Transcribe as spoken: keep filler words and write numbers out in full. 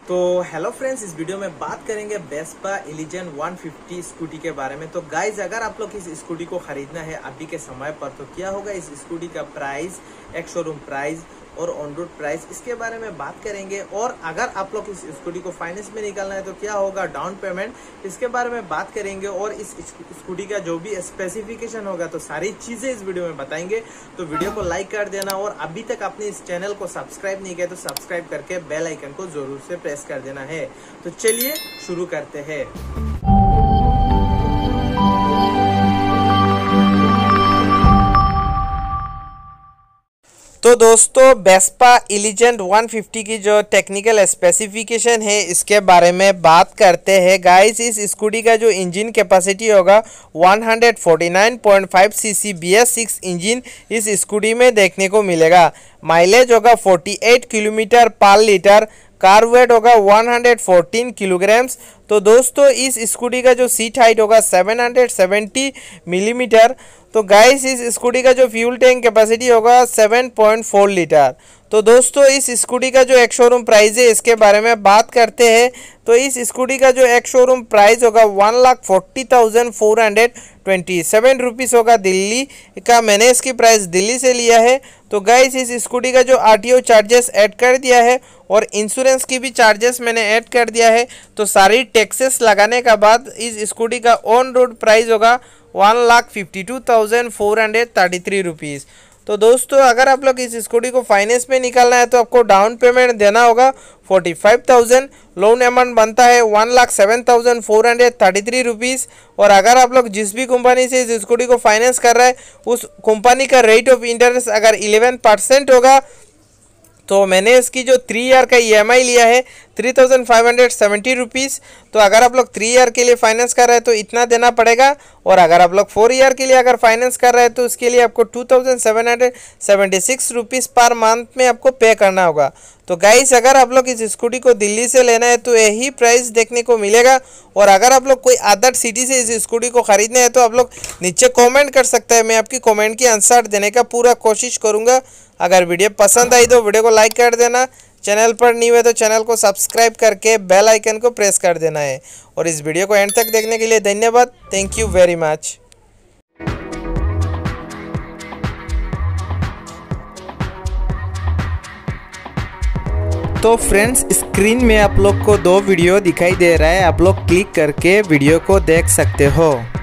तो hello friends, इस video में बात करेंगे वेस्पा इलिजन वन फिफ्टी स्कूटी के बारे में। तो गाइज, अगर आप लोग इस स्कूटी को खरीदना है अभी के समय पर तो क्या होगा, इस स्कूटी का प्राइस, एक शोरूम प्राइस और ऑन रोड प्राइस, इसके बारे में बात करेंगे। और अगर आप लोग इस स्कूटी को फाइनेंस में निकालना है तो क्या होगा, डाउन पेमेंट, इसके बारे में बात करेंगे। और इस स्कूटी का जो भी स्पेसिफिकेशन होगा तो सारी चीजें इस वीडियो में बताएंगे। तो वीडियो को लाइक कर देना और अभी तक आपने इस चैनल को सब्सक्राइब नहीं किया तो सब्सक्राइब करके बेल आइकन को जरूर से प्रेस कर देना है। तो चलिए शुरू करते हैं। तो दोस्तों, वेस्पा इलिजन वन फिफ्टी की जो टेक्निकल स्पेसिफिकेशन है इसके बारे में बात करते हैं। गाइस, इस स्कूटी का जो इंजन कैपेसिटी होगा one forty nine point five CC B S six engine इस स्कूटी में देखने को मिलेगा। माइलेज होगा forty eight kilometre per litre. कार वेट होगा वन फोर्टीन किलोग्राम्स। तो दोस्तों, इस स्कूटी का जो सीट हाइट होगा सेवन सेवेंटी मिलीमीटर। तो गाइस, इस स्कूटी का जो फ्यूल टैंक कैपेसिटी होगा सेवन पॉइंट फोर लीटर। तो दोस्तों, इस स्कूटी का जो एक शोरूम प्राइस है इसके बारे में बात करते हैं। तो इस स्कूटी का जो एक शोरूम प्राइस होगा one lakh forty thousand four hundred twenty seven rupees होगा दिल्ली का। मैंने इसकी प्राइस दिल्ली से लिया है। तो गाइस, इस स्कूटी का जो R T O charges add कर दिया है और इंश्योरेंस की भी चार्जेस मैंने ऐड कर दिया है। तो सारी टैक्सेस लगाने के बाद इस स्कूटी का ऑन रोड प्राइस होगा one lakh fifty two thousand four hundred thirty three rupees. तो दोस्तों, अगर आप लोग इस स्कूटी को फाइनेंस में निकालना है तो आपको डाउन पेमेंट देना होगा forty five thousand. Loan amount बनता है one lakh seven thousand four hundred thirty three rupees. और अगर आप लोग जिस भी कंपनी से इस स्कूटी को फाइनेंस कर रहे हैं उस कंपनी का रेट ऑफ इंटरेस्ट अगर इलेवन परसेंट होगा तो मैंने इसकी जो थ्री ईयर का ई एम आई लिया है three thousand five hundred seventy rupees. तो अगर आप लोग थ्री ईयर के लिए फाइनेंस कर रहे हैं तो इतना देना पड़ेगा। और अगर आप लोग फोर ईयर के लिए अगर फाइनेंस कर रहे हैं तो उसके लिए आपको two thousand seven hundred seventy six rupees per month में आपको पे करना होगा। तो गाइस, अगर आप लोग इस स्कूटी को दिल्ली से लेना है तो यही प्राइस देखने को मिलेगा। और अगर आप लोग कोई अदर सिटी से इस स्कूटी को खरीदना है तो आप लोग नीचे कमेंट कर सकते हैं। मैं आपकी कमेंट की आंसर देने का पूरा कोशिश करूँगा। अगर वीडियो पसंद आई तो वीडियो को लाइक कर देना। चैनल पर न्यू है तो चैनल को सब्सक्राइब करके बेल आइकन को प्रेस कर देना है। और इस वीडियो को एंड तक देखने के लिए धन्यवाद। Thank you very much. तो फ्रेंड्स, स्क्रीन में आप लोग को दो वीडियो दिखाई दे रहा है, आप लोग क्लिक करके वीडियो को देख सकते हो।